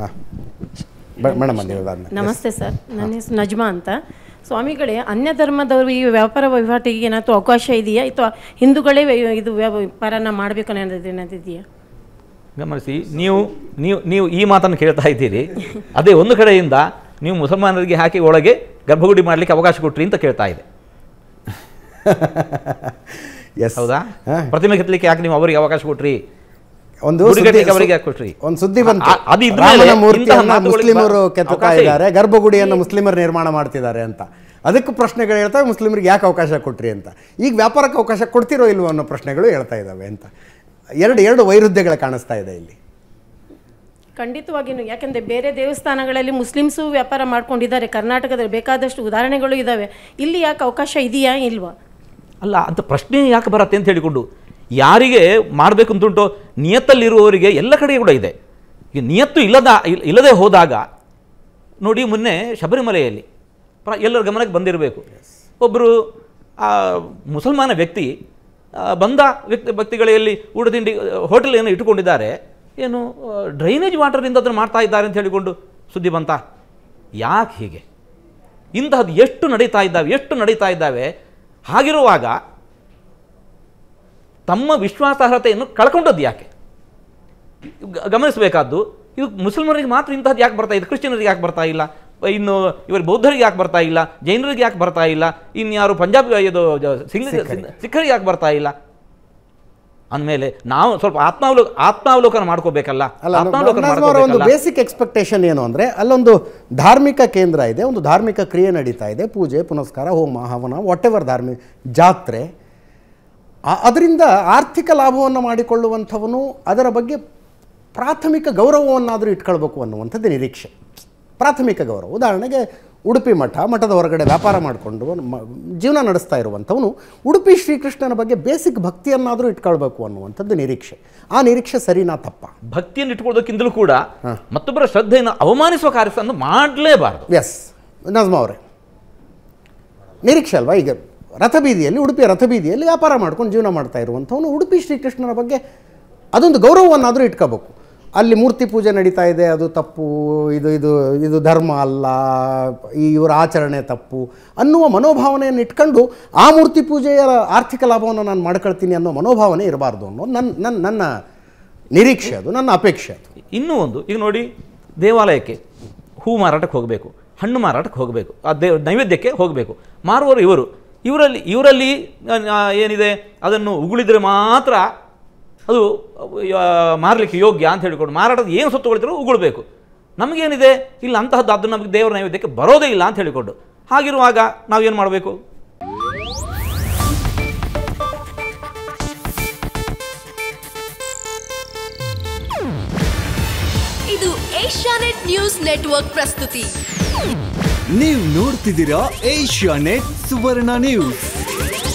ಹಾಂ ಮೇಡಮ್ ನಮಸ್ತೆ ಸರ್, ನನ್ನ ಹೆಸರು ನಜ್ಮಾ ಅಂತ. ಸ್ವಾಮಿಗಳೇ, ಅನ್ಯ ಧರ್ಮದವರು ಈ ವ್ಯಾಪಾರ ವಹಿವಾಟಿಗೆ ಏನಾದರೂ ಅವಕಾಶ ಇದೆಯಾ ಅಥವಾ ಹಿಂದೂಗಳೇ ಇದು ವ್ಯಾಪಾರನ ಮಾಡಬೇಕು ಅನ್ನೋದೇನಾದಿದೆಯಾ? ಗಮನಿಸಿ, ನೀವು ಈ ಮಾತನ್ನು ಕೇಳ್ತಾ ಇದ್ದೀರಿ. ಅದೇ ಒಂದು ಕಡೆಯಿಂದ ನೀವು ಮುಸಲ್ಮಾನರಿಗೆ ಹಾಕಿ ಒಳಗೆ ಗರ್ಭಗುಡಿ ಮಾಡಲಿಕ್ಕೆ ಅವಕಾಶ ಕೊಟ್ರಿ ಅಂತ ಕೇಳ್ತಾ ಇದೆ. ಹೌದಾ? ಪ್ರತಿಮೆ ಕೆತ್ತಲಿಕ್ಕೆ ಯಾಕೆ ನೀವು ಅವರಿಗೆ ಅವಕಾಶ ಕೊಟ್ರಿ? ಒಂದು ಸುದ್ದಿ ಬಂತು, ರಾಮನ ಮೂರ್ತಿಯನ್ನು ಮುಸ್ಲಿಮರು ಕೆತ್ತುತ್ತಾ ಇದ್ದಾರೆ, ಗರ್ಭಗುಡಿಯನ್ನು ಮುಸ್ಲಿಮರು ನಿರ್ಮಾಣ ಮಾಡ್ತಿದ್ದಾರೆ ಅಂತ. ಅದಕ್ಕೆ ಪ್ರಶ್ನೆಗಳು ಹೇಳ್ತವೆ, ಮುಸ್ಲಿಮರಿಗೆ ಯಾಕೆ ಅವಕಾಶ ಕೊಟ್ರಿ ಅಂತ. ಈಗ ವ್ಯಾಪಾರಕ್ಕೆ ಅವಕಾಶ ಕೊಡ್ತಿರೋ ಇಲ್ವೋ ಅನ್ನೋ ಪ್ರಶ್ನೆಗಳು ಹೇಳ್ತಾ ಇದ್ದಾವೆ ಅಂತ. ಎರಡು ವೈರುಧ್ಯಗಳು ಕಾಣಿಸ್ತಾ ಇದೆ ಇಲ್ಲಿ. ಖಂಡಿತವಾಗಿಯೂ, ಯಾಕೆಂದರೆ ಬೇರೆ ದೇವಸ್ಥಾನಗಳಲ್ಲಿ ಮುಸ್ಲಿಮ್ಸು ವ್ಯಾಪಾರ ಮಾಡ್ಕೊಂಡಿದ್ದಾರೆ. ಕರ್ನಾಟಕದಲ್ಲಿ ಬೇಕಾದಷ್ಟು ಉದಾಹರಣೆಗಳು ಇದ್ದಾವೆ. ಇಲ್ಲಿ ಯಾಕೆ ಅವಕಾಶ ಇದೆಯಾ ಇಲ್ವಾ? ಅಲ್ಲ, ಅಂತ ಪ್ರಶ್ನೆ ಯಾಕೆ ಬರುತ್ತೆ ಅಂತ ಹೇಳಿಕೊಂಡು ಯಾರಿಗೆ ಮಾಡಬೇಕು ಅಂತುಂಟು ನಿಯತ್ತಲ್ಲಿರುವವರಿಗೆ ಎಲ್ಲ ಕಡೆ ಕೂಡ ಇದೆ. ಈಗ ನಿಯತ್ತು ಇಲ್ಲದೆ ಹೋದಾಗ ನೋಡಿ, ಮೊನ್ನೆ ಶಬರಿಮಲೆಯಲ್ಲಿ ಎಲ್ಲರ ಗಮನಕ್ಕೆ ಬಂದಿರಬೇಕು, ಒಬ್ಬರು ಮುಸಲ್ಮಾನ ವ್ಯಕ್ತಿ ಬಂದ ವ್ಯಕ್ತಿಗಳಲ್ಲಿ ಊಟ ತಿಂಡಿ ಹೋಟೆಲ್ ಏನು ಇಟ್ಟುಕೊಂಡಿದ್ದಾರೆ, ಏನು ಡ್ರೈನೇಜ್ ವಾಟರಿಂದ ಅದನ್ನು ಮಾಡ್ತಾ ಇದ್ದಾರೆ ಅಂತ ಹೇಳಿಕೊಂಡು ಸುದ್ದಿ ಬಂತ. ಯಾಕೆ ಹೀಗೆ? ಇಂತಹದ್ದು ಎಷ್ಟು ನಡೀತಾ ಇದ್ದಾವೆ. ಹಾಗಿರುವಾಗ ತಮ್ಮ ವಿಶ್ವಾಸಾರ್ಹತೆಯನ್ನು ಕಳ್ಕೊಂಡದ್ದು ಯಾಕೆ ಗಮನಿಸಬೇಕಾದ್ದು. ಇದು ಮುಸಲ್ಮಾನರಿಗೆ ಮಾತ್ರ ಇಂತಹದ್ದು ಯಾಕೆ ಬರ್ತಾ ಇದೆ, ಕ್ರಿಶ್ಚಿಯನರಿಗೆ ಯಾಕೆ ಬರ್ತಾ ಇಲ್ಲ, ಇನ್ನು ಇವರು ಬೌದ್ಧರಿಗೆ ಯಾಕೆ ಬರ್ತಾ ಇಲ್ಲ, ಜೈನರಿಗೆ ಯಾಕೆ ಬರ್ತಾ ಇಲ್ಲ, ಇನ್ಯಾರು ಪಂಜಾಬ್ ಇದು ಸಿಖ್ಖರಿಗೆ ಯಾಕೆ ಬರ್ತಾ ಇಲ್ಲ ಅಂದಮೇಲೆ ನಾವು ಸ್ವಲ್ಪ ಆತ್ಮಾವಲೋಕನ ಮಾಡ್ಕೋಬೇಕಲ್ಲ. ಒಂದು ಬೇಸಿಕ್ ಎಕ್ಸ್ಪೆಕ್ಟೇಷನ್ ಏನು ಅಂದರೆ, ಅಲ್ಲೊಂದು ಧಾರ್ಮಿಕ ಕೇಂದ್ರ ಇದೆ, ಒಂದು ಧಾರ್ಮಿಕ ಕ್ರಿಯೆ ನಡೀತಾ ಇದೆ, ಪೂಜೆ ಪುನಸ್ಕಾರ ಹೋಮ ಹವನ ವಾಟ್ ಎವರ್ ಧಾರ್ಮಿಕ ಜಾತ್ರೆ. ಅದರಿಂದ ಆರ್ಥಿಕ ಲಾಭವನ್ನು ಮಾಡಿಕೊಳ್ಳುವಂಥವನು ಅದರ ಬಗ್ಗೆ ಪ್ರಾಥಮಿಕ ಗೌರವವನ್ನಾದರೂ ಇಟ್ಕೊಳ್ಬೇಕು ಅನ್ನುವಂಥದ್ದು ನಿರೀಕ್ಷೆ. ಪ್ರಾಥಮಿಕ ಗೌರವ. ಉದಾಹರಣೆಗೆ ಉಡುಪಿ ಮಠದ ಹೊರಗಡೆ ವ್ಯಾಪಾರ ಮಾಡಿಕೊಂಡು ಜೀವನ ನಡೆಸ್ತಾ ಇರುವಂಥವನು ಉಡುಪಿ ಶ್ರೀಕೃಷ್ಣನ ಬಗ್ಗೆ ಬೇಸಿಕ್ ಭಕ್ತಿಯನ್ನಾದರೂ ಇಟ್ಕೊಳ್ಬೇಕು ಅನ್ನುವಂಥದ್ದು ನಿರೀಕ್ಷೆ. ಆ ನಿರೀಕ್ಷೆ ಸರಿನಾ ತಪ್ಪ? ಭಕ್ತಿಯನ್ನು ಇಟ್ಕೊಳ್ಳೋದಕ್ಕಿಂತಲೂ ಕೂಡ ಮತ್ತೊಬ್ಬರ ಶ್ರದ್ಧೆಯನ್ನು ಅವಮಾನಿಸುವ ಕಾರ್ಯವನ್ನು ಮಾಡಲೇಬಾರದು. ಎಸ್ ನಜ್ಮಾ ಅವರೇ, ನಿರೀಕ್ಷೆ ಅಲ್ವಾ? ಈಗ ಉಡುಪಿಯ ರಥಬೀದಿಯಲ್ಲಿ ವ್ಯಾಪಾರ ಮಾಡ್ಕೊಂಡು ಜೀವನ ಮಾಡ್ತಾ ಇರುವಂಥವನು ಉಡುಪಿ ಶ್ರೀಕೃಷ್ಣನ ಬಗ್ಗೆ ಅದೊಂದು ಗೌರವವನ್ನಾದರೂ ಇಟ್ಕೋಬೇಕು. ಅಲ್ಲಿ ಮೂರ್ತಿ ಪೂಜೆ ನಡೀತಾ ಇದೆ, ಅದು ತಪ್ಪು, ಇದು ಧರ್ಮ ಅಲ್ಲ, ಇವರ ಆಚರಣೆ ತಪ್ಪು ಅನ್ನುವ ಮನೋಭಾವನೆಯನ್ನು ಇಟ್ಕೊಂಡು ಆ ಮೂರ್ತಿ ಪೂಜೆಯ ಆರ್ಥಿಕ ಲಾಭವನ್ನು ನಾನು ಮಾಡ್ಕೊಳ್ತೀನಿ ಅನ್ನೋ ಮನೋಭಾವನೆ ಇರಬಾರ್ದು ಅನ್ನೋದು ನನ್ನ ನಿರೀಕ್ಷೆ, ಅದು ನನ್ನ ಅಪೇಕ್ಷೆ. ಅದು ಇನ್ನೂ ಒಂದು, ಈಗ ನೋಡಿ, ದೇವಾಲಯಕ್ಕೆ ಹೂ ಮಾರಾಟಕ್ಕೆ ಹೋಗಬೇಕು, ಹಣ್ಣು ಮಾರಾಟಕ್ಕೆ ಹೋಗಬೇಕು, ಆ ನೈವೇದ್ಯಕ್ಕೆ ಹೋಗಬೇಕು. ಮಾರುವವರು ಇವರಲ್ಲಿ ಏನಿದೆ ಅದನ್ನು ಉಗುಳಿದರೆ ಮಾತ್ರ ಅದು ಮಾರಲಿಕ್ಕೆ ಯೋಗ್ಯ ಅಂತ ಹೇಳಿಕೊಂಡು ಮಾರಾಟದ ಏನು ಸೊತ್ತುಗಳಿದ್ರೂ ಉಗುಳಬೇಕು. ನಮಗೇನಿದೆ ಇಲ್ಲ ಅಂತಹದ್ದು, ಅದು ನಮಗೆ ದೇವರ ನೈವೇದ್ಯಕ್ಕೆ ಬರೋದೇ ಇಲ್ಲ ಅಂತ ಹೇಳಿಕೊಂಡು. ಹಾಗಿರುವಾಗ ನಾವೇನು ಮಾಡಬೇಕು? ಇದು ಏಷ್ಯಾನೆಟ್ ನ್ಯೂಸ್ ನೆಟ್ವರ್ಕ್ ಪ್ರಸ್ತುತಿ. ನೀವು ನೋಡ್ತಿದ್ದೀರಾ ಏಷ್ಯಾನೆಟ್ ಸುವರ್ಣ ನ್ಯೂಸ್.